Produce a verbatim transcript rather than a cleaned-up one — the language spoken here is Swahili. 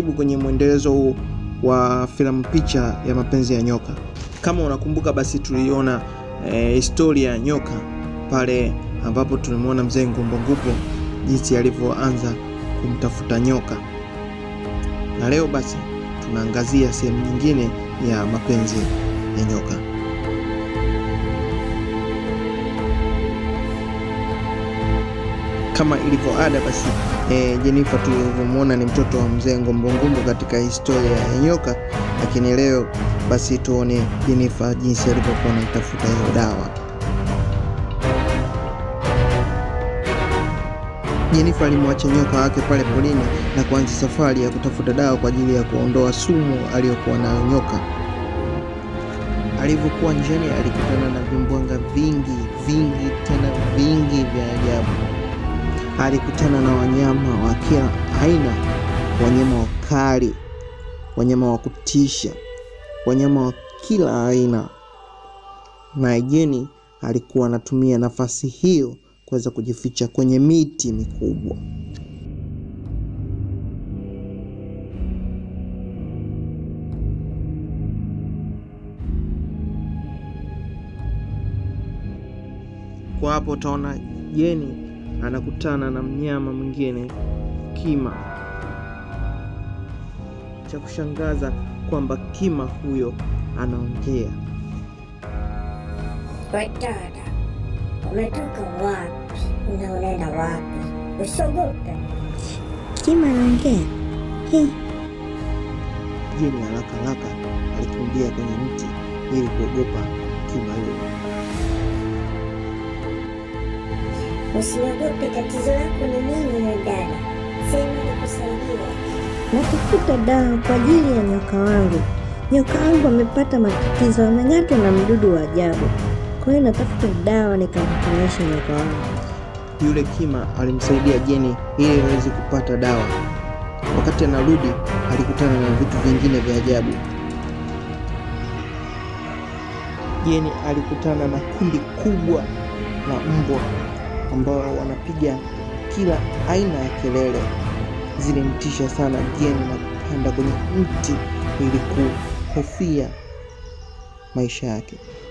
karibu kwenye mwendelezo huu wa filamu picha ya mapenzi ya nyoka. Kama unakumbuka, basi tuliona e, historia ya nyoka pale ambapo tulimuona mzee Ngumbongumbo jinsi alivyoanza kumtafuta nyoka. Na leo basi tunaangazia sehemu nyingine ya mapenzi ya nyoka. Kama ilivyo ada, basi e, Jennifer tulivyomuona ni mtoto wa mzee Ngumbongumbo katika historia ya nyoka, lakini leo basi tuone Jennifer jinsi alivyokuwa anatafuta hiyo dawa. Jennifer alimwacha nyoka wake pale polini na kuanza safari ya kutafuta dawa kwa ajili ya kuondoa sumu aliyokuwa nayo nyoka. Alivyokuwa njiani, alikutana na vimbwanga vingi vingi tena vingi vya ajabu. Alikutana na wanyama wa kila aina, wanyama wakali, wanyama wa kutisha, wanyama wa kila aina. Na Jenny alikuwa anatumia nafasi hiyo kuweza kujificha kwenye miti mikubwa. Kwa hapo utaona Jenny anakutana na mnyama mwingine, kima. Cha kushangaza kwamba kima huyo anaongea. Dada, umetoka wapi? Unaenda wapi? Usiogope. Kima anaongea. He. Jenny haraka haraka alikimbia kwenye mti ili kuogopa kima huyo. Usiogope, tatizo lako ni nini wewe dada? Sema nikusaidie. Natafuta dawa kwa ajili ya nyoka wangu. Nyoka wangu amepata matatizo, ameng'atwa na mdudu wa ajabu. Kwa hiyo natafuta dawa nikamponeshe nyoka wangu. Yule kima alimsaidia Jenny ili aweze kupata dawa. Wakati anarudi, alikutana na vitu vingine vya ajabu. Jenny alikutana na kundi kubwa la mbwa ambao wanapiga kila aina ya kelele. Zilimtisha sana Jenny na kupanda kwenye mti ili kuhofia maisha yake.